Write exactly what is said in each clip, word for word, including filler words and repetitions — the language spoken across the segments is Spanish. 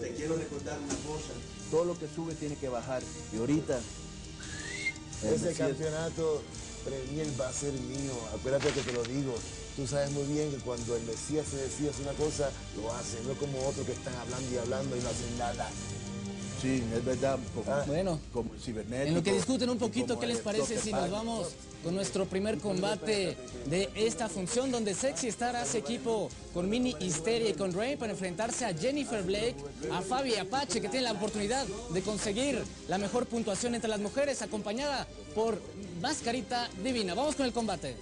te quiero recordar una cosa. Todo lo que sube tiene que bajar. Y ahorita... Ese campeonato Premier va a ser mío. Acuérdate que te lo digo. Tú sabes muy bien que cuando el Mesías se decide hacer una cosa, lo hace. No como otros que están hablando y hablando y no hacen nada. Sí, es verdad. Como, ah, bueno, como el cibernético. En lo que discuten un poquito, ¿qué les parece si nos vamos con nuestro primer combate de esta función, donde Sexy Star hace equipo con Mini Histeria y con Rain para enfrentarse a Jennifer Blake, a Fabi Apache, que tiene la oportunidad de conseguir la mejor puntuación entre las mujeres, acompañada por Mascarita Divina? Vamos con el combate.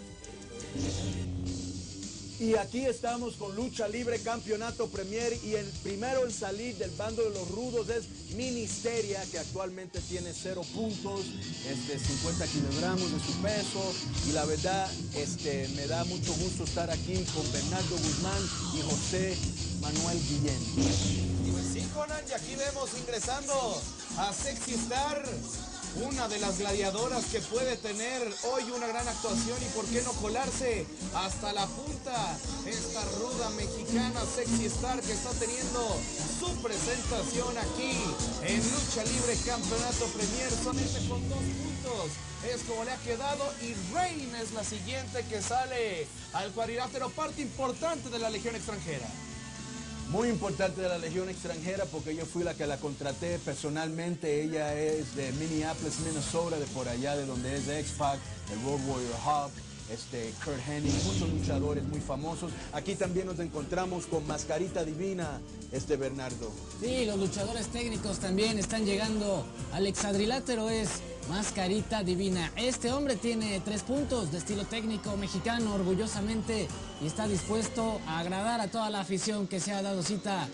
Y aquí estamos con Lucha Libre Campeonato Premier, y el primero en salir del bando de los rudos es Mini Histeria, que actualmente tiene cero puntos, este, cincuenta kilogramos de su peso, y la verdad este, me da mucho gusto estar aquí con Bernardo Guzmán y José Manuel Guillén. Sí, Conan, y aquí vemos ingresando a Sexy Star, una de las gladiadoras que puede tener hoy una gran actuación, y por qué no colarse hasta la punta, esta ruda mexicana Sexy Star, que está teniendo su presentación aquí en Lucha Libre Campeonato Premier, solamente con dos puntos es como le ha quedado, y Rain es la siguiente que sale al cuadrilátero, parte importante de la Legión Extranjera. Muy importante de la Legión Extranjera, porque yo fui la que la contraté personalmente. Ella es de Minneapolis, Minnesota, de por allá, de donde es X-Pac, el Road Warrior Hub, este, Kurt Hennig, muchos luchadores muy famosos. Aquí también nos encontramos con Mascarita Divina, este Bernardo. Sí, los luchadores técnicos también están llegando al hexadrilátero, es Mascarita Divina. Este hombre tiene tres puntos de estilo técnico mexicano, orgullosamente, y está dispuesto a agradar a toda la afición que se ha dado cita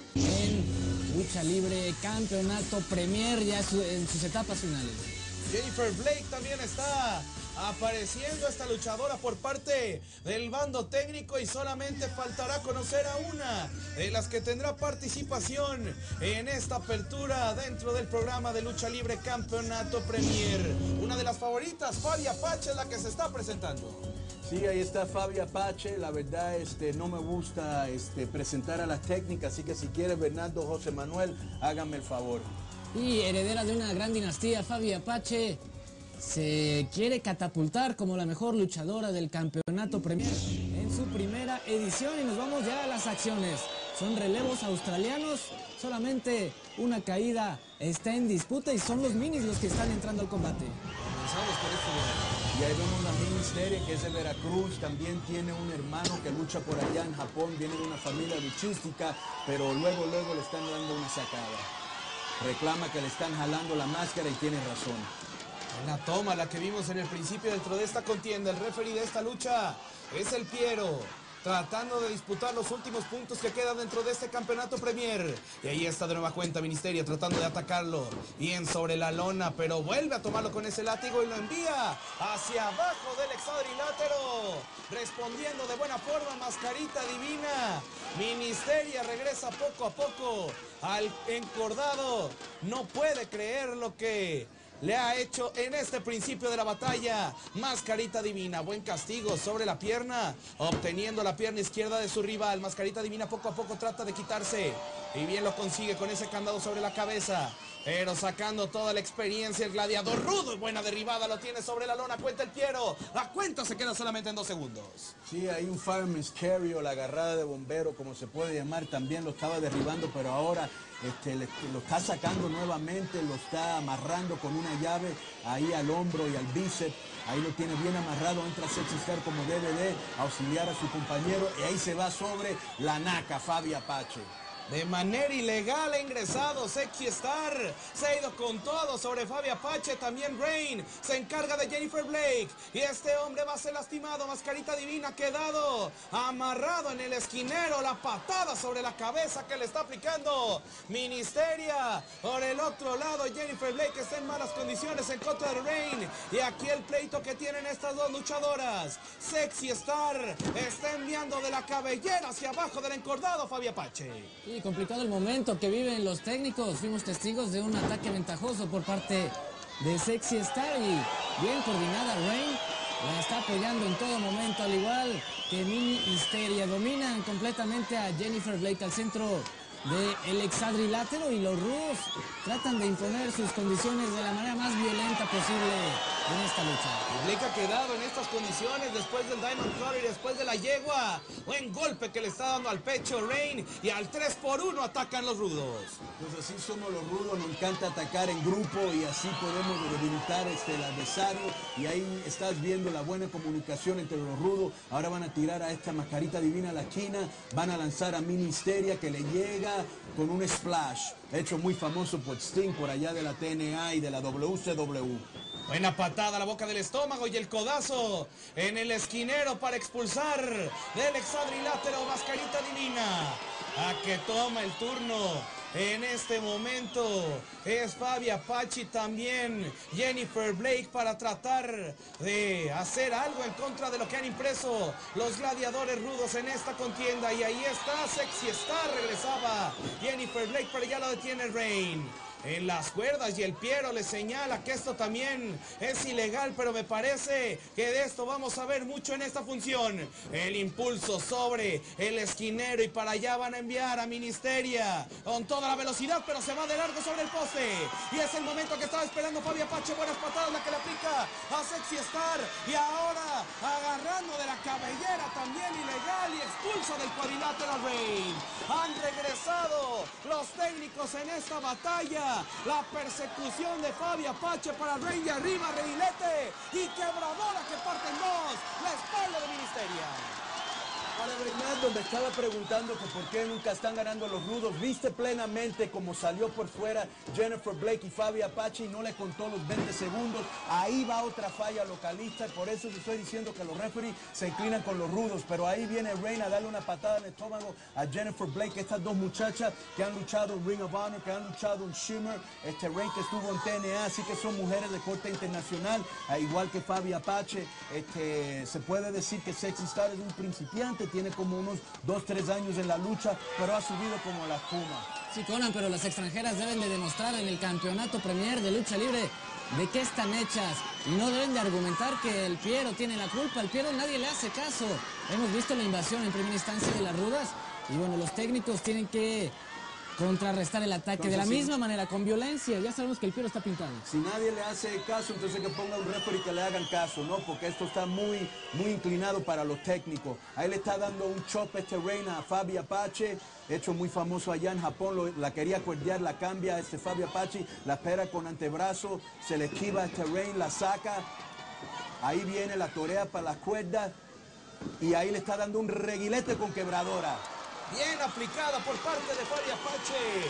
en Lucha Libre Campeonato Premier, ya en sus etapas finales. Jennifer Blake también está apareciendo, esta luchadora por parte del bando técnico, y solamente faltará conocer a una de las que tendrá participación en esta apertura dentro del programa de Lucha Libre Campeonato Premier. Una de las favoritas, Fabi Apache, es la que se está presentando. Sí, ahí está Fabi Apache. La verdad, este, no me gusta este, presentar a las técnicas, así que si quiere Bernardo, José Manuel, háganme el favor. Y heredera de una gran dinastía, Fabi Apache se quiere catapultar como la mejor luchadora del Campeonato Premier en su primera edición, y nos vamos ya a las acciones. Son relevos australianos, solamente una caída está en disputa, y son los minis los que están entrando al combate. Comenzamos con este. Y ahí vemos la Mini Histeria, que es de Veracruz. También tiene un hermano que lucha por allá en Japón, viene de una familia luchística, pero luego, luego le están dando una sacada. Reclama que le están jalando la máscara y tiene razón. La toma, la que vimos en el principio dentro de esta contienda, el referee de esta lucha es el Piero, tratando de disputar los últimos puntos que quedan dentro de este campeonato Premier. Y ahí está de nueva cuenta Mini Histeria tratando de atacarlo, bien sobre la lona, pero vuelve a tomarlo con ese látigo y lo envía hacia abajo del hexadrilátero, respondiendo de buena forma Mascarita Divina. Mini Histeria regresa poco a poco al encordado, no puede creer lo que le ha hecho en este principio de la batalla. Mascarita Divina, buen castigo sobre la pierna, obteniendo la pierna izquierda de su rival. Mascarita Divina poco a poco trata de quitarse, y bien lo consigue con ese candado sobre la cabeza, pero sacando toda la experiencia el gladiador rudo, y buena derribada lo tiene sobre la lona. Cuenta el Piero, la cuenta se queda solamente en dos segundos. Sí, hay un fireman's carry, o la agarrada de bombero, como se puede llamar, también lo estaba derribando, pero ahora este, le, lo está sacando nuevamente, lo está amarrando con una llave ahí al hombro y al bíceps. Ahí lo tiene bien amarrado, entra Sexy Star como debe de auxiliar a su compañero, y ahí se va sobre la naca Fabi Apache. De manera ilegal ha ingresado Sexy Star, se ha ido con todo sobre Fabi Apache. También Rain se encarga de Jennifer Blake, y este hombre va a ser lastimado. Mascarita Divina ha quedado amarrado en el esquinero, la patada sobre la cabeza que le está aplicando Mini Histeria. Por el otro lado, Jennifer Blake está en malas condiciones en contra de Rain, y aquí el pleito que tienen estas dos luchadoras. Sexy Star está enviando de la cabellera hacia abajo del encordado a Fabi Apache. Y complicado el momento que viven los técnicos. Fuimos testigos de un ataque ventajoso por parte de Sexy Star, y bien coordinada Rain la está apoyando en todo momento, al igual que Mini Histeria. Dominan completamente a Jennifer Blake al centro del exadrilátero y los rudos tratan de imponer sus condiciones de la manera más violenta posible en esta lucha. Blake ha quedado en estas condiciones después del Diamond Cutter y después de la yegua. Buen golpe que le está dando al pecho Reign y al tres por uno atacan los rudos. Pues así somos los rudos, nos encanta atacar en grupo y así podemos debilitar este, el adversario. Y ahí estás viendo la buena comunicación entre los rudos. Ahora van a tirar a esta mascarita divina a la esquina, van a lanzar a Mini Histeria que le llega con un splash, hecho muy famoso por Sting por allá de la T N A y de la W C W. Buena patada a la boca del estómago y el codazo en el esquinero para expulsar del exadrilátero mascarita divina. A que toma el turno. En este momento es Fabi Apache también Jennifer Blake para tratar de hacer algo en contra de lo que han impreso los gladiadores rudos en esta contienda. Y ahí está, Sexy Star regresaba Jennifer Blake, pero ya lo detiene Reign en las cuerdas y el Piero le señala que esto también es ilegal, pero me parece que de esto vamos a ver mucho en esta función. El impulso sobre el esquinero y para allá van a enviar a Mini Histeria con toda la velocidad, pero se va de largo sobre el poste y es el momento que estaba esperando Fabi Apache. Buenas patadas la que le aplica a Sexy Star y ahora agarrando de la cabellera también ilegal y expulsa del cuadrilátero a Reign. Han regresado los técnicos en esta batalla. La persecución de Fabi Apache para Reign y arriba Reilete y quebradora que parte en dos la espalda de Mini Histeria. Ahora, Bernardo, me estaba preguntando que por qué nunca están ganando los rudos. Viste plenamente cómo salió por fuera Jennifer Blake y Fabi Apache y no le contó los veinte segundos. Ahí va otra falla localista. Por eso te estoy diciendo que los referees se inclinan con los rudos. Pero ahí viene Reign a darle una patada en el estómago a Jennifer Blake. Estas dos muchachas que han luchado en Ring of Honor, que han luchado en Shimmer. Este Reign que estuvo en T N A, así que son mujeres de corte internacional. Igual que Fabi Apache. Este, se puede decir que Sexy Star es un principiante. Tiene como unos dos, tres años en la lucha, pero ha subido como la espuma. Sí, Conan, pero las extranjeras deben de demostrar en el campeonato Premier de lucha libre de qué están hechas y no deben de argumentar que el Piero tiene la culpa. El Piero nadie le hace caso. Hemos visto la invasión en primera instancia de las rudas y bueno, los técnicos tienen que contrarrestar el ataque entonces, de la sí. misma manera, con violencia. Ya sabemos que el Piero está pintado. Si nadie le hace caso, entonces que ponga un referee que le hagan caso, ¿no? Porque esto está muy, muy inclinado para los técnicos. Ahí le está dando un chop este Reign a Fabi Apache, hecho muy famoso allá en Japón. Lo, la quería cuerdear, la cambia este Fabi Apache, la espera con antebrazo, se le esquiva a este Reign, la saca. Ahí viene la torea para las cuerdas y ahí le está dando un reguilete con quebradora. Bien aplicada por parte de Fabi Apache.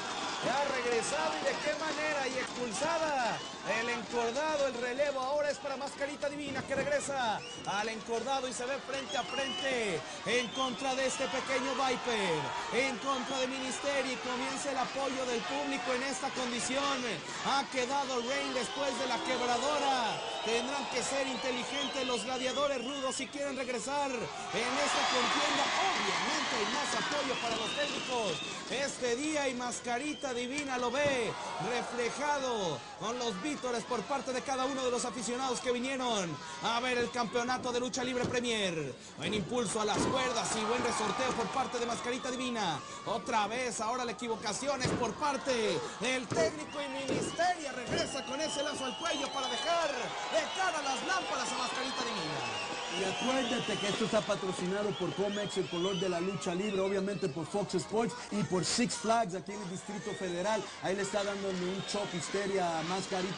Ya ha regresado y de qué manera y expulsada. El encordado, el relevo ahora es para Mascarita Divina que regresa al encordado y se ve frente a frente en contra de este pequeño Viper, en contra de Mini Histeria y comienza el apoyo del público en esta condición. Ha quedado Reign después de la quebradora. Tendrán que ser inteligentes los gladiadores rudos si quieren regresar en esta contienda. Obviamente hay más apoyo para los técnicos este día y Mascarita Divina lo ve reflejado con los vítores por parte de cada uno de los aficionados que vinieron a ver el campeonato de lucha libre Premier. Buen impulso a las cuerdas y buen resorteo por parte de Mascarita Divina. Otra vez, ahora la equivocación es por parte del técnico y Mini Histeria regresa con ese lazo al cuello para dejar de cara las lámparas a Mascarita Divina. Y acuérdate que esto está patrocinado por Comex, el color de la lucha libre, obviamente por Fox Sports y por Six Flags aquí en el Distrito Federal. Ahí le está dando un chop Histeria a Mascarita.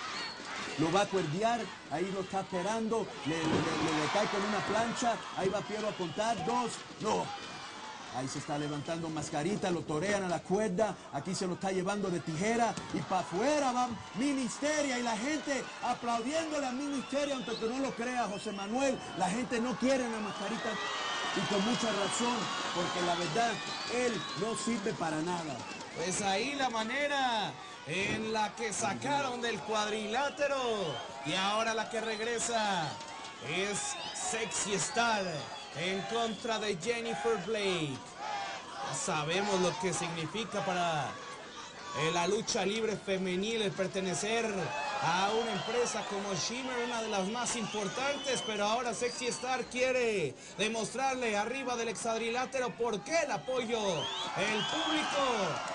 Lo va a cuerdear, ahí lo está esperando, le, le, le, le cae con una plancha, ahí va Piero a contar, dos, no. Ahí se está levantando Mascarita, lo torean a la cuerda, aquí se lo está llevando de tijera y para afuera va Mini Histeria y la gente aplaudiéndole a Mini Histeria, aunque no lo crea José Manuel, la gente no quiere a Mascarita y con mucha razón, porque la verdad, él no sirve para nada. Pues ahí la manera en la que sacaron del cuadrilátero y ahora la que regresa es Sexy Star en contra de Jennifer Blake. Ya sabemos lo que significa para la lucha libre femenil el pertenecer a una empresa como Shimmer, una de las más importantes, pero ahora Sexy Star quiere demostrarle arriba del hexadrilátero por qué el apoyo, el público